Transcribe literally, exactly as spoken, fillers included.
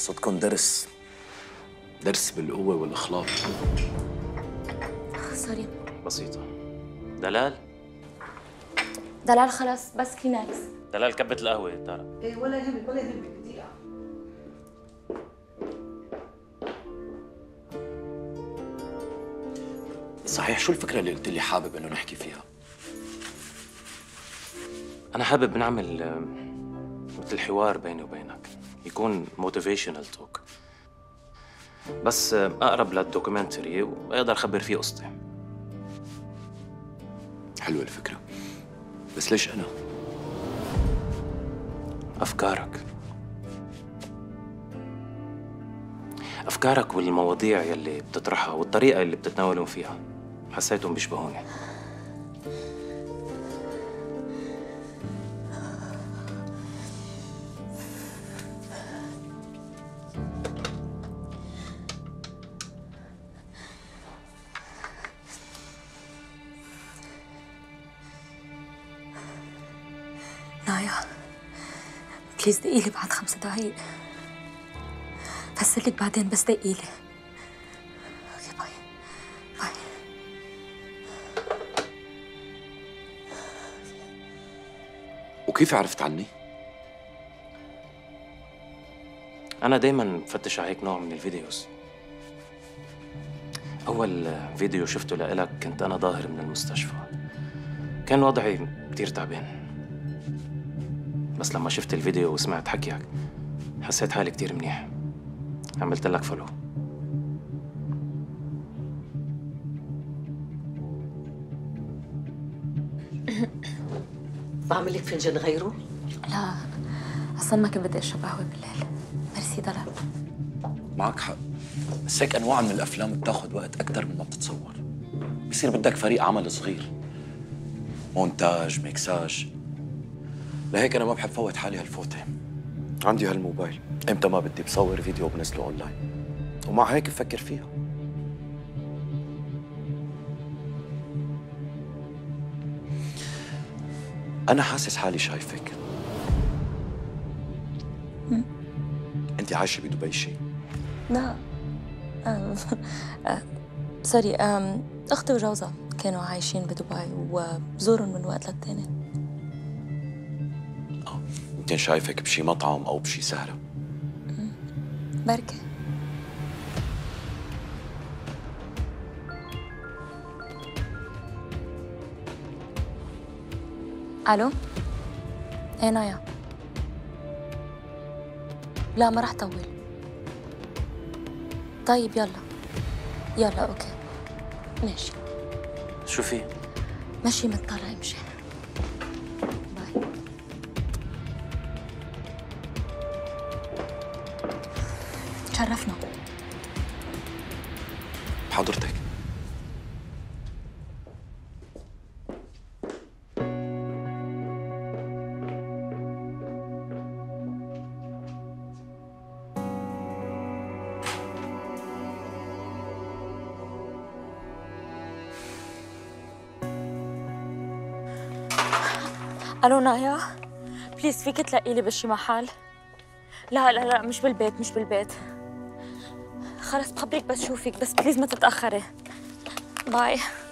قصتكم درس درس بالقوة والإخلاص. سوري. بسيطة. دلال؟ دلال خلص بس كلينكس. دلال كبت القهوة ترى. ايه ولا يهمك ولا يهمك دقيقة. صحيح، شو الفكرة اللي قلت لي حابب إنه نحكي فيها؟ أنا حابب نعمل آه، مثل حوار بيني وبينك، يكون موتيفيشنال توك، بس آه، أقرب للدوكيومنتري وأقدر أخبر فيه قصتي. حلوة الفكرة، بس ليش أنا؟ أفكارك أفكارك والمواضيع يلي بتطرحها والطريقة اللي بتتناولون فيها حسيتهم بيشبهوني. نايا بليز دقيلي بعد خمس دقايق. فسرلك بعدين بس دقيلي. اوكي باي باي. وكيف عرفت عني؟ أنا دايماً بفتش على هيك نوع من الفيديوز. أول فيديو شفته لإلك كنت أنا ظاهر من المستشفى، كان وضعي كتير تعبان، بس لما شفت الفيديو وسمعت حكيك حسيت حالي كتير منيح، عملت لك فولو. بعمل لك فنجان غيره؟ لا اصلا ما كنت بدي اشرب قهوه بالليل. ميرسي دلال. معك حق، بس هيك أنواع من الأفلام بتاخد وقت أكتر مما بتتصور. بصير بدك فريق عمل صغير، مونتاج، ميكساج. لهيك أنا ما بحب فوت حالي هالفوتة. عندي هالموبايل، إمتى ما بدي بصور فيديو وبنزله أونلاين، ومع هيك بفكر فيها. أنا حاسس حالي شايفك. أنت عايشة بدبي شيء؟ لا آه. آه. سوري آم. اختي وجوزها كانوا عايشين بدبي وبزورهم من وقت للتاني. اه يمكن شايفك بشي مطعم او بشي سهرة. بركة. الو؟ ايه نايا؟ لا ما رح طول. طيب يلا يلا اوكي ماشي. شو في؟ ماشي مضطرة امشي. باي. تشرفنا. حضرتك الو نايا بليز فيك تلاقي لي بشي محل؟ لا لا لا مش بالبيت مش بالبيت. خلص بخبرك بس شوفك، بس بليز ما تتأخري. باي.